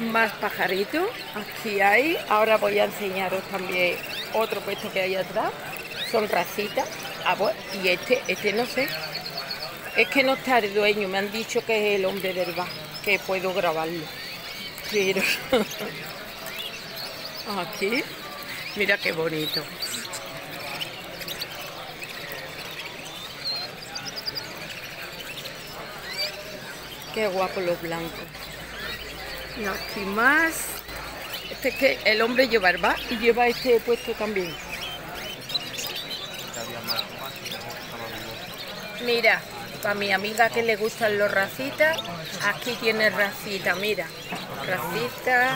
Más pajaritos, aquí hay. Ahora voy a enseñaros también otro puesto que hay atrás. Son racitas. Ah, bueno, y este no sé. Es que no está el dueño, me han dicho que es el hombre del bar, que puedo grabarlo. Pero aquí, mira qué bonito. Qué guapo los blancos. Y aquí más. Este es que el hombre lleva el bar y lleva este puesto también. Mira, para mi amiga que le gustan los racitas, aquí tiene racita, mira. Racitas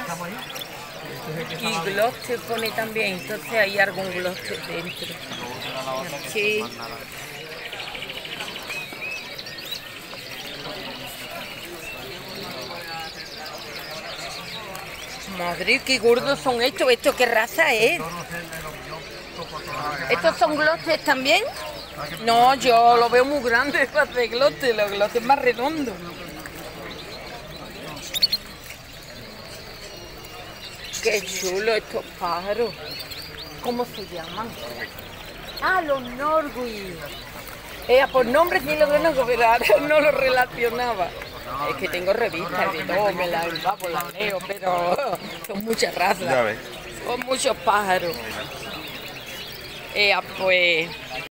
y gloster pone también, entonces hay algún gloster dentro. Sí. Madre, qué gordos son estos. ¿Esto qué raza es? ¿Estos son glostes también? No, yo lo veo muy grande para hacer glostes. Los glostes más redondos. Qué chulo estos pájaros. ¿Cómo se llaman? Ah, los norwis. Por nombre sí lo conozco, pero ahora no lo relacionaba. Es que tengo revistas de todo, me las empapo, las leo, pero son muchas razas. Son muchos pájaros. Pues